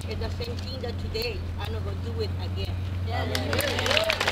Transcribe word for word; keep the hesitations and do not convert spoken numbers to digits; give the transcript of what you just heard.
It's the same thing that today I'm not going to do it again. Yeah.